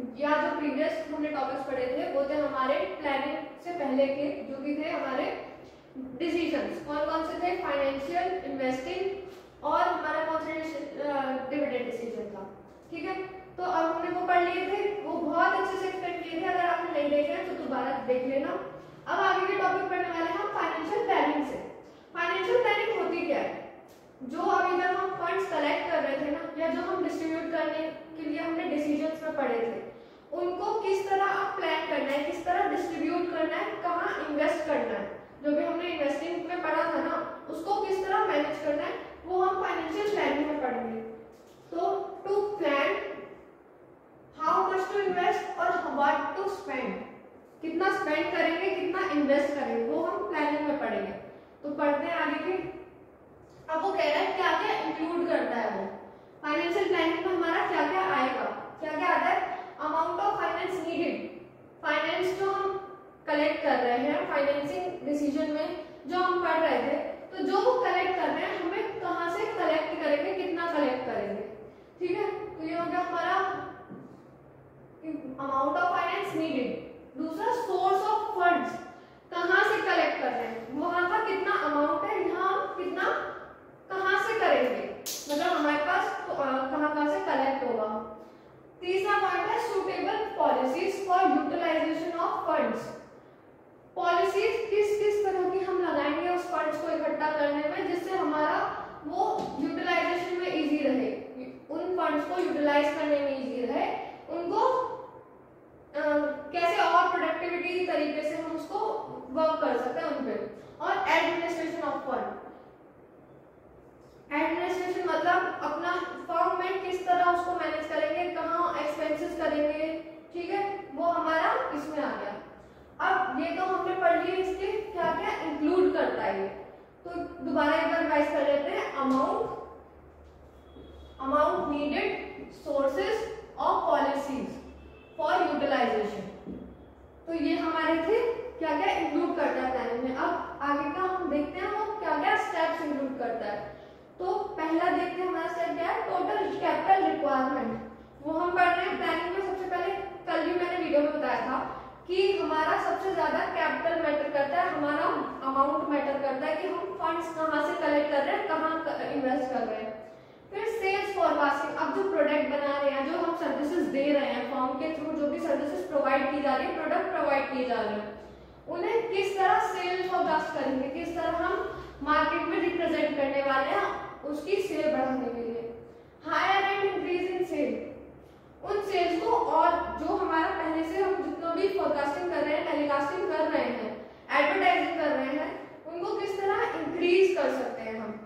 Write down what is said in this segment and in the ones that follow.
या जो प्रीवियस हमने टॉपिक्स पढ़े थे वो थे हमारे प्लानिंग से पहले के जो भी थे हमारे डिसीजंस। कौन कौन से थे? फाइनेंशियल, इन्वेस्टिंग और हमारा कौन सा डिविडेंड डिसीजन था। ठीक है, तो अब हमने वो पढ़ लिए थे, वो बहुत अच्छे से एक्सप्लेन किए थे। अगर आपने नहीं देखे हैं तो दोबारा देख लेना। अब आगे के टॉपिक पढ़ने वाले हैं हम फाइनेंशियल प्लानिंग से। फाइनेंशियल प्लानिंग होती क्या है? जो अभी तक हम फंड्स कलेक्ट कर रहे थे ना, या जो हम डिस्ट्रीब्यूट करने के लिए हमने डिसीजंस में पढ़े थे, उनको किस तरह आप प्लान करना है, किस तरह डिस्ट्रीब्यूट करना है, कहाँ इन्वेस्ट करना है, जो भी हमने इन्वेस्टिंग में पढ़ा था ना, उसको किस तरह मैनेज करना है, वो हम फाइनेंशियल प्लानिंग में पढ़ेंगे। तो to plan how much to invest और व्हाट टू स्पेंड, कितना स्पेंड करेंगे, कितना इन्वेस्ट करेंगे, वो हम प्लानिंग में पढ़ेंगे। तो पढ़ते हैं आगे के। अब वो कह रहा है क्या क्या इंक्लूड करता है वो फाइनेंशियल प्लानिंग में, हमारा क्या क्या आएगा, क्या क्या आता है। Amount of finance needed, finance जो हम कलेक्ट कर रहे हैं फाइनेंसिंग डिसीजन में जो हम पढ़ रहे थे, तो जो वो कलेक्ट कर रहे हैं हमें कहाँ से कलेक्ट करेंगे, कितना कलेक्ट करेंगे। ठीक है, तो ये हो गया हमारा अमाउंट ऑफ फाइनेंस नीडेड। दूसरा सोर्स ऑफ फंड्स, कहाँ से कलेक्ट कर रहे हैं, वहां का कितना अमाउंट है, यहाँ कितना कहाँ से करेंगे, मतलब हमारे पास कहाँ से कलेक्ट होगा। तीसरा पॉइंट है suitable policies for utilization of funds, policies किस किस तरह की हम लगाएंगे उस फंड्स को इकट्ठा करने में, जिससे हमारा वो यूटिलाइजेशन में इजी रहे, उन फंड्स को यूटिलाइज करने में इजी रहे, उनको कैसे और प्रोडक्टिविटी तरीके से हम उसको वर्क कर सकते हैं उन पे। और एडमिनिस्ट्रेशन ऑफ फंड, एडमिनिस्ट्रेशन मतलब अपना फर्म में किस तरह उसको मैनेज करेंगे, कहाँ एक्सपेंसेस करेंगे। ठीक है, वो हमारा इसमें आ गया। अब ये तो हमने पढ़ लिए, इसके क्या क्या इंक्लूड करता है ये, तो दोबारा एक बार रिवाइज कर लेते हैं। अमाउंट नीडेड, सोर्सेज और पॉलिसीज फॉर यूटिलाइजेशन, तो ये हमारे थे क्या क्या इंक्लूड करता है प्लानिंग में। अब आगे का हम देखते हैं वो क्या क्या स्टेप्स इंक्लूड करता है। तो पहला देखते हैं हमारा स्टेप क्या है, टोटल कैपिटल रिक्वायरमेंट। वो हम पढ़ रहे हैं प्लानिंग में। सबसे पहले कल भी मैंने वीडियो में बताया था कि हमारा सबसे ज्यादा कैपिटल मैटर करता है, हमारा अमाउंट मैटर करता है कि हम फंड्स कहाँ से कलेक्ट कर रहे हैं, कहाँ इन्वेस्ट कर रहे हैं। फिर सेल्स फॉरकास्टिंग, अब जो प्रोडक्ट बना रहे हैं, जो हम सर्विसेज दे रहे हैं फॉर्म के थ्रू, जो भी सर्विसेज प्रोवाइड की जा रही है, प्रोडक्ट प्रोवाइड किए जा रहे हैं, उन्हें किस तरह सेल फॉरकास्ट करेंगे, किस तरह हम मार्केट में रिप्रेजेंट करने वाले हैं उसकी सेल बढ़ाने के लिए। Higher and increase in sale, उन सेल्स को और जो हमारा पहले से हम जितना भी फोरकास्टिंग कर रहे हैं, टेलीकास्टिंग कर रहे हैं, एडवर्टाइजिंग कर रहे हैं, उनको किस तरह इंक्रीज कर सकते हैं हम,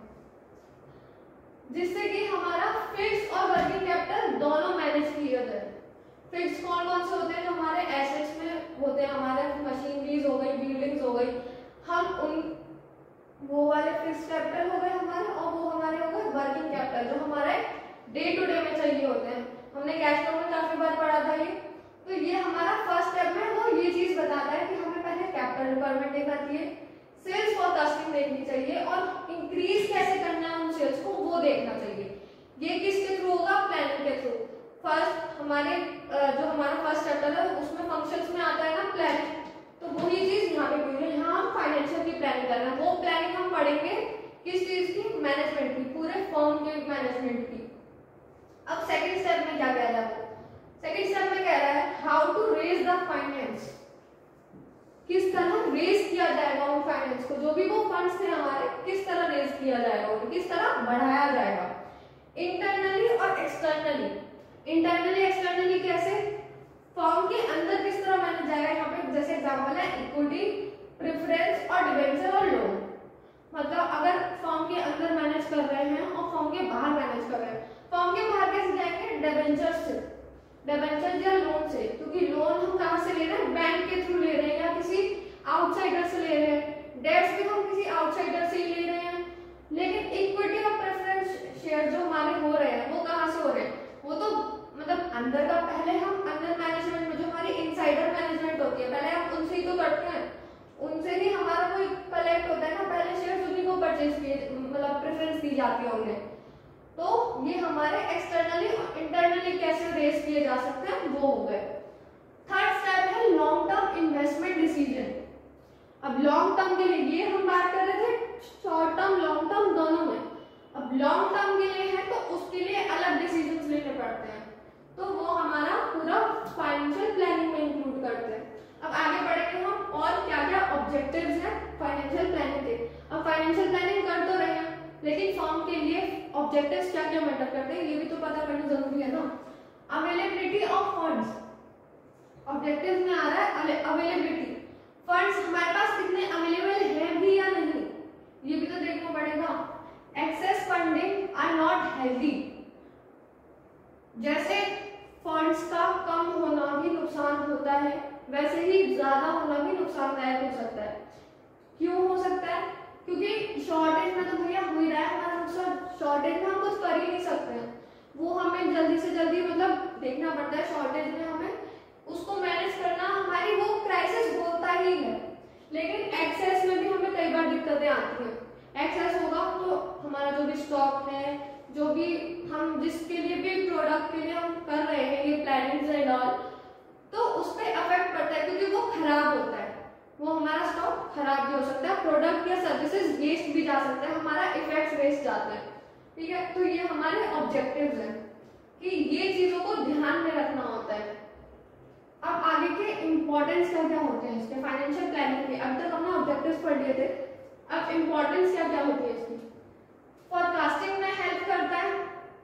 जिससे कि हमारा फिक्स और वर्किंग कैपिटल दोनों मैनेज किया जाए। फिक्स कौन कौन से होते हैं, जो हमारे एसेट्स में होते हैं, हमारे मशीनरीज हो गई, बिल्डिंग्स हो गई, हम उन वो वाले फिक्स कैपिटल हो गए हमारे, और वो हमारे हो गए वर्किंग कैपिटल, जो हमारे डे टू डे में चाहिए होते हैं। हमने कैश फ्लो में काफी बार पढ़ा था ये। तो ये हमारा फर्स्ट स्टेप में वो ये चीज बताता है कि हमें पहले कैपिटल रिक्वायरमेंट देखना चाहिए, सेल्स फॉरकास्टिंग देखनी चाहिए, और इंक्रीज कैसे करना है उन सेल्स को वो देखना चाहिए। ये किसके थ्रू होगा, प्लानिंग के थ्रू। फर्स्ट हमारे जो हमारा फर्स्ट चैप्टर है उसमें फंक्शंस में आता है ना प्लानिंग, तो वही चीज यहाँ पे पूरी है। यहाँ हम फाइनेंशियल की प्लानिंग कर रहे हैं, वो प्लानिंग हम पढ़ेंगे किस चीज की, मैनेजमेंट की, पूरे फर्म के मैनेजमेंट की। अब सेकंड स्टेप में क्या कह रहा है, सेकंड स्टेप में कह रहा है how to raise the finance, किस तरह रेज किया जाएगा उन फाइनेंस को, जो भी वो फंड्स थे हमारे, किस तरह रेज किया जाएगा, उन्हें किस तरह बढ़ाया जाएगा, इंटरनली और एक्सटर्नली। इंटरनली एक्सटर्नली कैसे, फर्म के अंदर किस तरह मैनेज जाएगा। यहाँ पे जैसे एग्जांपल है इक्विटी, प्रेफरेंस और डिबेंचर और लोन। मतलब अगर फर्म के अंदर मैनेज कर रहे हैं और फर्म के बाहर मैनेज कर रहे हैं, फर्म के बाहर कैसे जाएंगे, डिबेंचर से, डिबेंचर या लोन से, क्योंकि लोन हम कहाँ से ले रहे हैं, बैंक के थ्रू ले रहे हैं या किसी आउटसाइडर से ले रहे हैं, डेट्स भी हम किसी आउटसाइडर से ही ले रहे हैं। लेकिन इक्विटी और प्रेफरेंस शेयर जो हमारे हो रहे हैं वो कहाँ से हो रहे हैं, वो तो मतलब अंदर का, पहले हम अंदर मैनेजमेंट में जो हमारी इनसाइडर मैनेजमेंट होती है, पहले हम उनसे ही तो करते हैं, उनसे ही हमारा कोई कलेक्ट होता है ना, पहले शेयर उन्हीं को परचेज किए, मतलब प्रेफरेंस दी जाती है उन्हें। तो ये हमारे एक्सटर्नली और इंटरनली कैसे रेज किए जा सकते हैं, वो हो गए। थर्ड स्टेप है लॉन्ग टर्म इन्वेस्टमेंट डिसीजन। अब लॉन्ग टर्म के लिए ये हम बात कर रहे थे शॉर्ट टर्म लॉन्ग टर्म दोनों में। अब लॉन्ग टर्म के लिए है तो उसके लिए अलग डिसीजंस लेने पड़ते हैं, तो वो हमारा पूरा फाइनेंशियल प्लानिंग में इंक्लूड करते हैं। अब आगे बढ़ेंगे हम और क्या क्या ऑब्जेक्टिव्स हैं फाइनेंशियल प्लानिंग के। अब फाइनेंशियल प्लानिंग कर तो रहे हैं, लेकिन फर्म के लिए ऑब्जेक्टिव्स क्या क्या मैटर करते हैं ये भी तो पता करना जरूरी है ना। अवेलेबिलिटी ऑफ फंड्स, ऑब्जेक्टिव्स में आ रहा है अवेलेबिलिटी, फंड्स हमारे पास कितने अवेलेबल हैं भी या नहीं, ये भी तो देखना पड़ेगा। Excess funding are not healthy, जैसे फंड्स का कम होना भी नुकसान होता है, वैसे ही ज्यादा होना भी नुकसानदायक हो सकता है। क्यों हो सकता है? क्योंकि शॉर्टेज में तो भैया हो ही रहा है हमारा नुकसान, शॉर्टेज में हम कुछ कर ही नहीं सकते हैं, वो हमें जल्दी से जल्दी मतलब देखना पड़ता है। शॉर्टेज में हमें उसको मैनेज करना, हमारी वो क्राइसिस होता ही है। लेकिन एक्सेस में भी हमें कई बार दिक्कतें आती हैं। एक्सेस होगा तो हमारा जो भी स्टॉक है, जो भी हम जिसके लिए भी प्रोडक्ट के लिए हम कर रहे हैं ये प्लानिंग एंड ऑल, तो उस पर अफेक्ट पड़ता है क्योंकि वो खराब होता है, वो हमारा स्टॉक खराब भी हो सकता है, प्रोडक्ट या सर्विसेज वेस्ट भी जा सकता है, हमारा इफेक्ट वेस्ट जाता है। ठीक है, तो ये हमारे ऑब्जेक्टिव्स हैं कि ये चीजों को ध्यान में रखना होता है। अब आगे के इंपॉर्टेंस क्या क्या होते हैं इसके फाइनेंशियल प्लानिंग के। अब तक हमने ऑब्जेक्टिव्स पढ़ लिए थे, अब इंपॉर्टेंस क्या क्या होती है इसकी। फोरकास्टिंग में हेल्प करता है,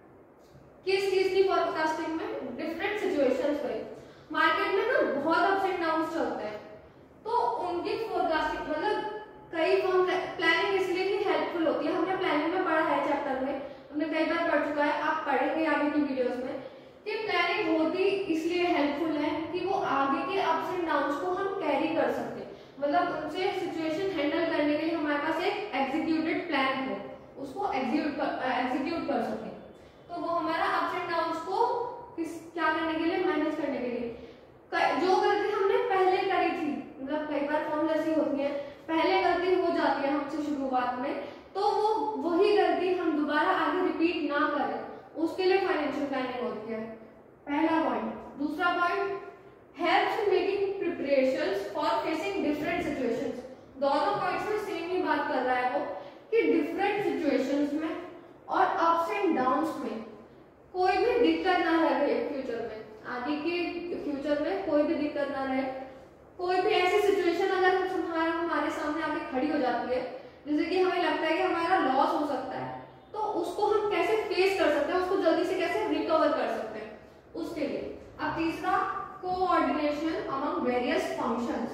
किस चीज की फोरकास्टिंग में? डिफरेंट सिचुएशंस में। मार्केट में ना बहुत अप्स एंड डाउन्स चलते हैं, तो उनकी फोरकास्टिंग मतलब कई फॉर्म प्लानिंग इसलिए भी हेल्पफुल होती है। हमने प्लानिंग में पढ़ा है चैप्टर में, हमने कई बार पढ़ चुका है, आप पढ़ेंगे आगे की वीडियोस में कि प्लानिंग होती इसलिए हेल्पफुल है कि वो आगे के अप्स एंड डाउन्स को हम कैरी कर सकते हैं, मतलब उनसे सिचुएशन हैंडल करने के लिए हमारे पास एक एग्जीक्यूटेड प्लान हो, उसको एग्जीक्यूट कर सके। तो वो हमारा अप्स एंड डाउन्स को क्या करने के लिए, मैनेज करने के लिए। जो गलती हमने पहले करी थी, मतलब कई बार फॉर्म ऐसी होती है पहले गलती हो जाती है हमसे शुरुआत में, तो वो वही गलती हम दोबारा आगे रिपीट ना करें, उसके लिए फाइनेंशियल प्लानिंग होती है। पहला पॉइंट। दूसरा point, helps in making preparations for facing different situations. दोनों पॉइंट्स में सेम ही बात कर रहा है वो कि डिफरेंट सिचुएशंस में और अप्स एंड डाउन्स में कोई भी दिक्कत ना रहे फ्यूचर में, आगे के फ्यूचर में कोई भी दिक्कत ना रहे। कोई भी ऐसी सिचुएशन अगर हमारे सामने आके खड़ी हो जाती है, जैसे कि हमें लगता है कि हमारा लॉस हो सकता है, तो उसको हम कैसे फेस कर सकते हैं, उसको जल्दी से कैसे रिकवर कर सकते हैं, उसके लिए। अब तीसरा, कोऑर्डिनेशन अमंग वेरियस फंक्शंस।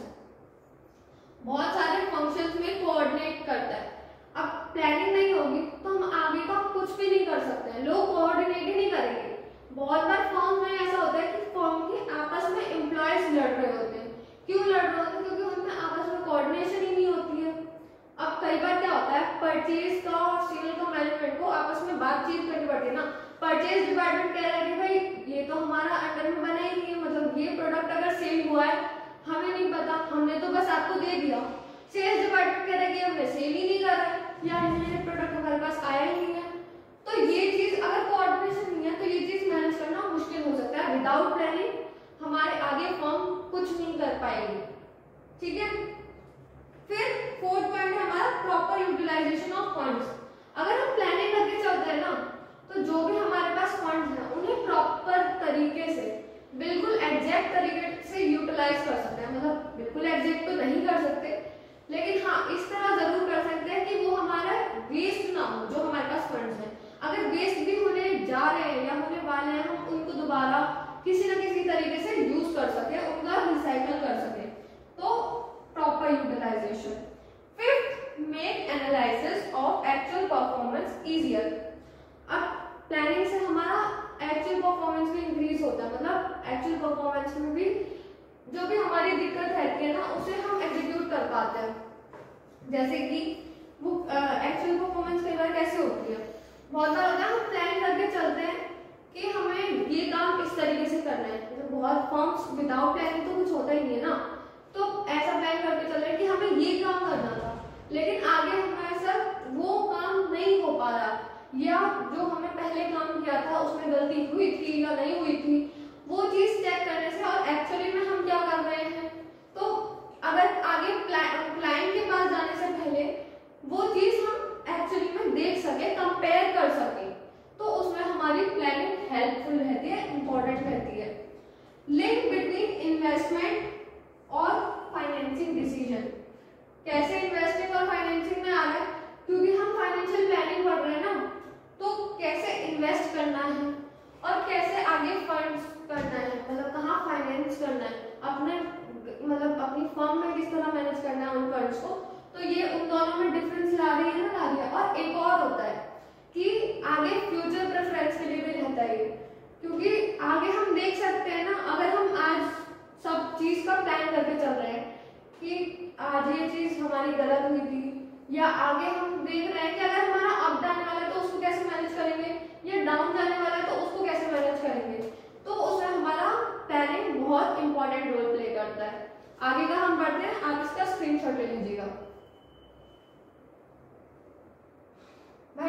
बहुत सारे फंक्शंस में कोऑर्डिनेट करता है। अब प्लानिंग नहीं होगी तो हम आगे का कुछ भी नहीं कर सकते हैं, लोग कोऑर्डिनेट ही नहीं करेंगे। बहुत बार फर्म में ऐसा होता है कि फर्म के आपस में एम्प्लॉयज लड़ रहे होते हैं। क्यों लड़ रहे होते हैं? क्योंकि उनमें आपस में कोऑर्डिनेशन ही नहीं होती है। अब कई बार क्या होता है, परचेज का और सेल का मैनेजमेंट को आपस में बातचीत करनी पड़ती है ना। परचेज डिपार्टमेंट कह रहा है कि भाई ये तो हमारा अंडर में बना ही नहीं है, मतलब ये प्रोडक्ट अगर सेल हुआ है हमें नहीं पता, हमने तो बस आपको दे दिया। सेल्स डिपार्टमेंट कह रहा है कि हमने सेल ही नहीं करा है, या ये प्रोडक्ट हमारे पास आया ही नहीं है। तो ये चीज अगर कोऑर्डिनेशन नहीं है तो ये चीज मैनेज करना मुश्किल हो सकता है। विदाउट प्लानिंग हमारे आगे फर्म कुछ नहीं कर पाएगी। ठीक है, फिर फोर्थ पॉइंट है हमारा प्रॉपर यूटिलाइजेशन ऑफ फंड्स। अगर हम प्लानिंग करके चलते हैं ना, तो जो भी हमारे पास फंड्स हैं उन्हें प्रॉपर तरीके से, बिल्कुल एग्जैक्ट तरीके से यूटिलाइज कर सकते हैं। मतलब बिल्कुल एग्जैक्ट तो नहीं कर सकते, लेकिन हाँ इस तरह जरूर कर सकते हैं कि वो हमारा वेस्ट ना हो। जो हमारे पास फंड्स हैं अगर वेस्ट भी होने जा रहे हैं या होने वाले हैं, हम उनको दोबारा किसी न किसी तरीके से यूज कर सके, उनका रिसाइकल कर सके। तो proper utilization. Fifth, make analysis of actual performance easier. अब प्लानिंग से हमारा एक्चुअल परफॉर्मेंस भी इंक्रीज होता है, मतलब एक्चुअल परफॉर्मेंस में भी जो भी हमारी दिक्कत रहती है ना उसे हम एग्जीक्यूट कर पाते हैं। जैसे कि वो एक्चुअल परफॉर्मेंस कई बार कैसे होती है, बहुत बार होता है हम प्लान करके चलते हैं कि हमें ये काम इस तरीके से करना है, तो बहुत फॉर्म्स विदाउट प्लानिंग तो कुछ होता ही नहीं है ना। तो ऐसा प्लान करके चल रहे हैं कि हमें ये काम करना था, लेकिन आगे हमारे साथ वो काम नहीं हो पा रहा, या जो हमें पहले काम किया था उसमें गलती हुई थी या नहीं हुई थी, वो चीज चेक करने से और एक्चुअली में हम क्या कर रहे हैं, तो अगर आगे क्लाइंट के पास जाने से पहले वो चीज हम एक्चुअली में देख सके, कंपेयर कर सके, तो उसमें हमारी प्लानिंग हेल्पफुल रहती है, इंपॉर्टेंट रहती है। लिंक बिटवीन इन्वेस्टमेंट और फाइनेंसिंग डिसीजन। कैसे इन्वेस्टिंग और फाइनेंसिंग में आ रहा है, क्योंकि हम फाइनेंशियल प्लानिंग पढ़ रहे हैं ना, तो कैसे इन्वेस्ट करना है और कैसे आगे फंड्स करना है, मतलब कहाँ फाइनेंस करना है, अपने मतलब अपनी फर्म में किस तरह मैनेज करना है उन फंड्स को, तो ये उन दोनों में डिफरेंस ला रही है ना, ला रही है। और एक और होता है कि आगे फ्यूचर प्रेफरेंस के लिए भी रहता है, क्योंकि आगे हम देख सकते हैं ना, अगर हम आज सब चीज का प्लान करके चल रहे हैं कि आज ये चीज हमारी गलत हुई थी, या आगे हम देख रहे हैं कि अगर हमारा अप जाने वाला है तो उसको कैसे मैनेज करेंगे, या डाउन जाने वाला है तो उसको कैसे मैनेज करेंगे, तो उसमें हमारा प्लानिंग बहुत इंपॉर्टेंट रोल प्ले करता है। आगे का हम बढ़ते हैं, आप इसका स्क्रीनशॉट ले लीजिएगा भाई।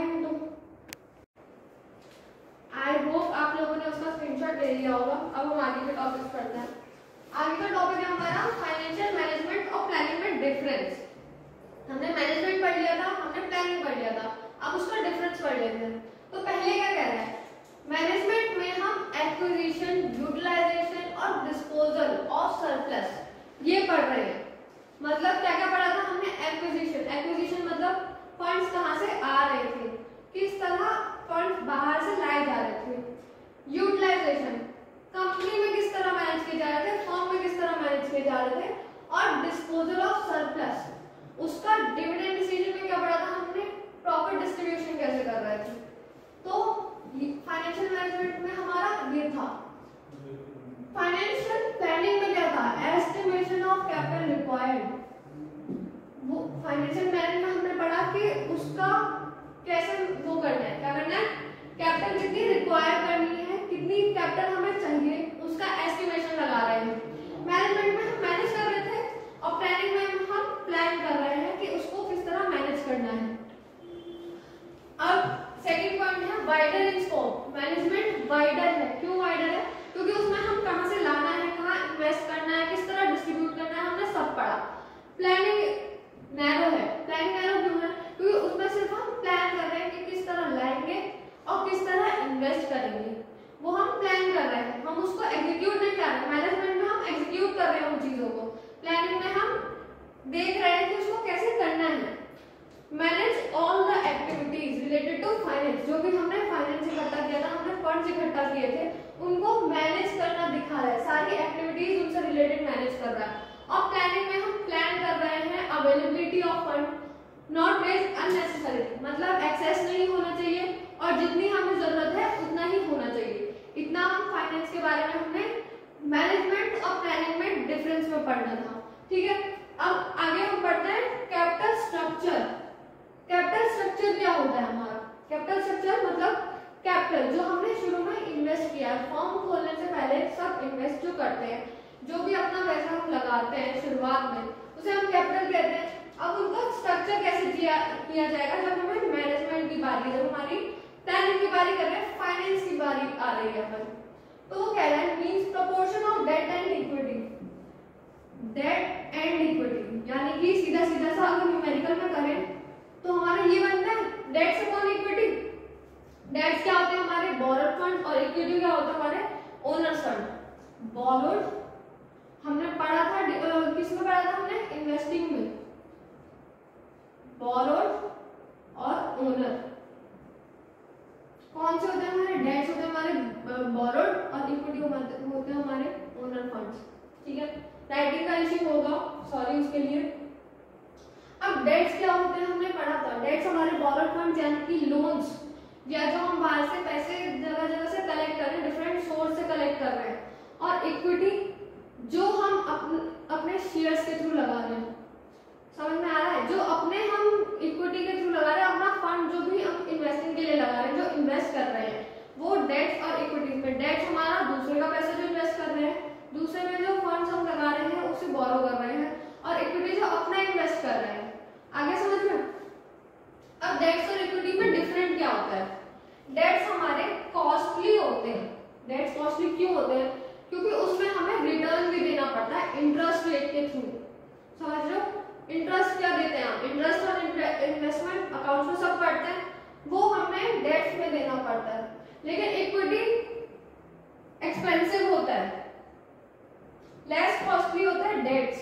आई होप आप लोगों ने उसका स्क्रीनशॉट ले लिया होगा। अब हम आगे के टॉपिक्स पढ़ते हैं। आगे का टॉपिक है हमारा फाइनेंशियल मैनेजमेंट और प्लानिंग में डिफरेंस। हमने मैनेजमेंट पढ़ लिया था, हमने प्लानिंग पढ़ लिया था, अब उसका डिफरेंस पढ़ लेते हैं। तो पहले क्या कह रहा है, मैनेजमेंट में हम एक्विजिशन, यूटिलाइजेशन और डिस्पोजल ऑफ सरप्लस ये पढ़ रहे हैं। मतलब क्या क्या पढ़ा था हमने, एक्विजिशन। एक्विजिशन मतलब फंड्स कहाँ से आ रहे थे, किस तरह फंड्स बाहर से लाए जा रहे थे। यूटिलाइजेशन, कंपनी में किस तरह मैनेज किए जा रहे थे, फर्म में किस तरह मैनेज किए जा रहे थे। और डिस्पोजल ऑफ सरप्लस, उसका डिविडेंड डिसीजन में क्या पढ़ा था हमने, प्रॉफिट डिस्ट्रीब्यूशन कैसे कर रहे थे। तो फाइनेंशियल मैनेजमेंट में हमारा ये था। फाइनेंशियल प्लानिंग में क्या था, एस्टिमेशन ऑफ कैपिटल रिक्वायर्ड। वो फाइनेंशियल प्लानिंग में हमने पढ़ा कि उसका कैसे वो करना है, क्या करना है, कैपिटल कितनी रिक्वायर करनी है, कितनी कैपिटल हमें चाहिए, उसका एस्टिमेशन लगा रहे हैं। मैनेजमेंट में हम मैनेज कर रहे थे और प्लानिंग में हम प्लान कर रहे हैं कि उसको किस तरह मैनेज करना है। अब सेकंड पॉइंट है wider in scope. Management wider है, क्यों वाइडर है, क्योंकि उसमें हम कहां से लाना है, कहां इन्वेस्ट करना है, किस तरह डिस्ट्रीब्यूट करना है, हमने सब पढ़ा। प्लानिंग नैरो है। प्लानिंग नैरो क्यों है, क्योंकि उसमें सिर्फ हम प्लान कर रहे हैं कि किस तरह लाएंगे और किस तरह इन्वेस्ट करेंगे, वो हम प्लान कर रहे हैं, हम उसको एग्जीक्यूट नहीं कर रहे। मैनेजमेंट में हम एग्जीक्यूट कर रहे हैं उन चीजों को, प्लानिंग में हम देख रहे हैं कि उसको कैसे करना है। Manage all the activities related to finance, जो भी हमने फाइनेंस इकट्ठा किया था, हमने फंड्स इकट्ठा किए थे, उनको मैनेज करना दिखा रहा है, सारी एक्टिविटीज उनसे रिलेटेड मैनेज कर रहा है। और प्लानिंग में हम प्लान कर रहे हैं availability of fund, not raise unnecessary, मतलब एक्सेस नहीं होना चाहिए और जितनी हमें जरूरत है उतना ही होना चाहिए। इतना हम फाइनेंस के बारे में हमने मैनेजमेंट और प्लानिंग में डिफरेंस में पढ़ना था, ठीक है। अब आगे हम पढ़ते हैं कैपिटल स्ट्रक्चर। कैपिटल स्ट्रक्चर क्या होता है हमारा, कैपिटल स्ट्रक्चर मतलब कैपिटल जो हमने शुरू में इन्वेस्ट किया, फर्म खोलने से पहले सब इन्वेस्ट जो करते हैं, जो भी अपना पैसा हम लगाते हैं शुरुआत में, उसे हम कैपिटल कहते हैं। अब उनका स्ट्रक्चर कैसे किया जाएगा, जब हमें मैनेजमेंट की बारी, जब हमारी प्लानिंग की बारी कर रहे हैं, फाइनेंस की बारी आ रही है अपन, तो वो कह रहा है means proportion of debt and equity. Debt and equity यानी कि सीधा सीधा सा अगर न्यूमेरिकल में करें तो हमारा ये बनता है डेट्स अपॉन इक्विटी। डेट्स क्या होते हैं हमारे बोरोड फंड और इक्विटी क्या होता है हमारे ओनर्स फंड। बोरोड हमने पढ़ा था, किसमें पढ़ा था हमने, इन्वेस्टिंग में। बोरोड और ओनर कौन से होते हैं हमारे, डेट्स होते हैं हमारे बोरोड और इक्विटी होते हैं हमारे ओनर फंड्स, ठीक है। राइटिंग का इश्यू होगा, सॉरी उसके लिए। अब डेट्स क्या होते हैं हमने पढ़ा था, डेट्स हमारे बोरोड फंड यानी कि लोन्स, या जो हम बाहर से पैसे जगह जगह से कलेक्ट कर रहे हैं, डिफरेंट सोर्स से कलेक्ट कर रहे हैं। और इक्विटी जो हम अपने शेयर्स के थ्रू लगा रहे हैं, समझ में आ रहा है, जो अपने हम इक्विटी के थ्रू लगा रहे हैं, अपना फंड जो भी हम इन्वेस्टिंग के लिए लगा रहे हैं, जो इन्वेस्ट कर रहे हैं, वो डेट्स और इक्विटी में। डेट्स हमारा दूसरे का पैसा जो इन्वेस्ट कर रहे हैं, दूसरे में जो फंड्स हम लगा रहे हैं उसे बोरो कर रहे हैं, और इक्विटी जो अपना इन्वेस्ट कर रहे हैं। आगे समझ में। अब डेट्स और इक्विटी में डिफरेंट क्या होता है, डेट्स हमारे कॉस्टली होते हैं। डेट्स कॉस्टली क्यों होते हैं, के थ्रू, समझ रहे हो? इंटरेस्ट क्या देते हैं हम, इंटरेस्ट और इन्वेस्टमेंट अकाउंट में सब पढ़ते हैं, वो हमें डेट्स में देना पड़ता है। लेकिन इक्विटी एक्सपेंसिव होता है, लेस कॉस्टली होता है डेट्स।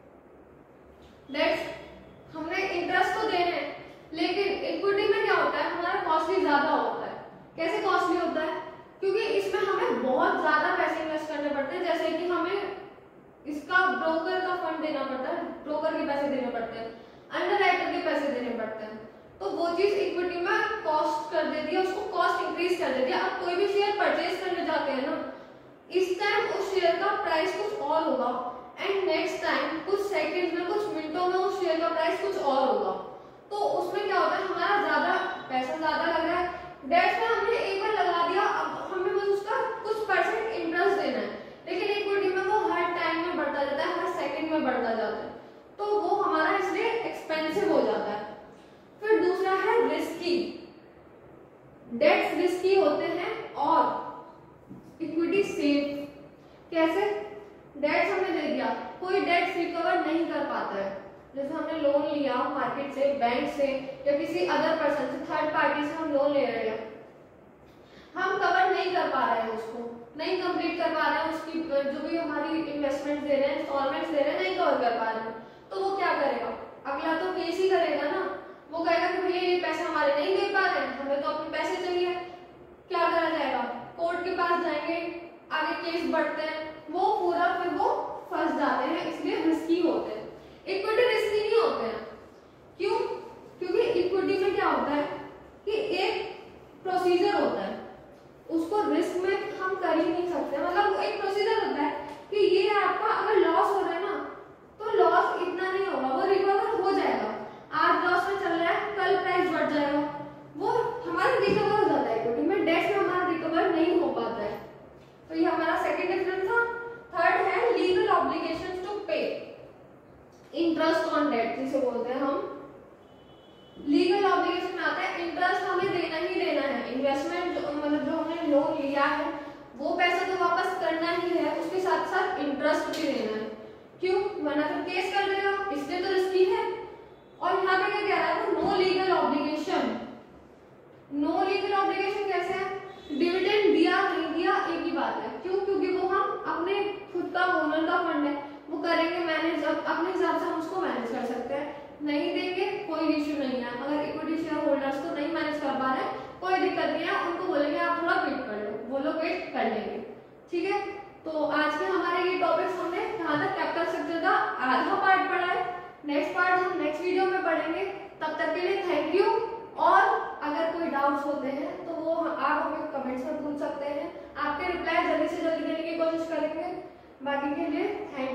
डेट्स हमने इंटरेस्ट तो देने हैं, लेकिन इक्विटी में क्या होता है, हमारा कॉस्टली ज्यादा होता है। कैसे कॉस्टली होता है? क्योंकि इसमें हमें बहुत ज्यादा पैसे इन्वेस्ट करने पड़ते हैं, जैसे कि हमें इसका ब्रोकर का फंड देना पड़ता है, ब्रोकर के पैसे देने पड़ते हैं, अंडरराइटर के पैसे देने पड़ते हैं। तो वो चीज इक्विटी में कॉस्ट कर देती है, उसको कॉस्ट इंक्रीज कर देती है। अब कोई भी शेयर परचेज करने जाते हैं ना, इस टाइम उस शेयर का प्राइस कुछ और होगा एंड नेक्स्ट टाइम कुछ सेकंड में, कुछ मिनटों में उस शेयर का प्राइस कुछ और होगा। तो उसमें क्या होता है, हमारा ज्यादा पैसा ज्यादा लग रहा है। डेट में हमने एक बार लगा दिया, अब हमें बस उसका कुछ परसेंट इंटरेस्ट देना है, लेकिन इक्विटी में वो हर टाइम में बढ़ता जाता है, हर सेकंड में बढ़ता जाता है, तो वो हमारा इसलिए एक्सपेंसिव हो जाता है। फिर दूसरा है रिस्की। डेट्स रिस्की होते हैं और इक्विटी सेफ। कैसे? डेट्स हमने दे दिया, कोई डेट्स रिकवर नहीं कर पाता है। जैसे हमने लोन लिया मार्केट से, बैंक से या किसी अदर पर्सन से, थर्ड पार्टी से हम लोन ले रहे हैं, हम कवर नहीं कर पा रहे हैं, उसको नहीं कंप्लीट कर पा रहे हैं, उसकी जो भी हमारी इन्वेस्टमेंट दे रहे हैं, इंस्टॉलमेंट दे रहे हैं, नहीं कवर कर पा रहे हैं, तो वो क्या करेगा? अगला तो केस ही करेगा ना। वो कहेगा कि भैया ये पैसे हमारे नहीं दे पा रहे हैं, हमें तो अपने पैसे चाहिए। क्या करा जाएगा? कोर्ट के पास जाएंगे, आगे केस बढ़ते हैं, वो पूरा फिर वो फंस जाते हैं, इसलिए रिस्की होते हैं। इक्विटी रिस्की नहीं होते हैं। क्यों? क्योंकि इक्विटी में क्या होता है कि एक प्रोसीजर होता है, उसको रिस्क में हम कर ही नहीं सकते। मतलब वो एक प्रोसीजर होता है कि ये आपका अगर लॉस हो रहा है ना, तो लॉस इतना नहीं होगा, वो रिकवर हो जाएगा। आज लॉस में चल रहा है, कल प्राइस बढ़ जाएगा, वो हमारा रिकवर हो जाता है। इक्विटी में, डेट में हमारा रिकवर नहीं हो पाता है। तो ये हमारा सेकंड डिफरेंस था। थर्ड है legal obligations to pay interest on debt, जिसे बोलते हैं हम। लीगल ऑब्लिगेशन में आता है इंटरेस्ट हमें देना ही देना है। इन्वेस्टमेंट मतलब जो हमने लोन लिया है, वो पैसा तो वापस करना ही है, उसके साथ साथ इंटरेस्ट भी देना है। क्यों? वरना तो केस कर देगा, इसलिए तो रिस्की है। और यहाँ पे क्या कह रहा है वो? No legal obligation. No legal obligation कैसे है? डिविडेंड दिया नहीं दिया एक ही बात है। क्यों? क्योंकि वो हम अपने खुद का ओनर का फंड है, वो करेंगे मैनेज, अपने हिसाब से हम उसको मैनेज कर सकते हैं। नहीं देंगे कोई इश्यू नहीं है। अगर इक्विटी शेयर होल्डर्स को नहीं मैनेज कर पा रहे, कोई दिक्कत नहीं है, उनको बोलेंगे आप थोड़ा वेट कर लो, वो लोग वेट कर लेंगे। ठीक है, तो आज के हमारे ये टॉपिक्स हमने यहाँ तक कैपिटल स्ट्रक्चर का आधा पार्ट पढ़ा है। नेक्स्ट पार्ट हम नेक्स्ट वीडियो में पढ़ेंगे। तब तक के लिए थैंक यू। और अगर कोई डाउट्स होते हैं तो वो आप हमें कमेंट्स में पूछ सकते हैं, आपके रिप्लाई जल्दी से जल्दी देने की कोशिश करेंगे। बाकी के लिए थैंक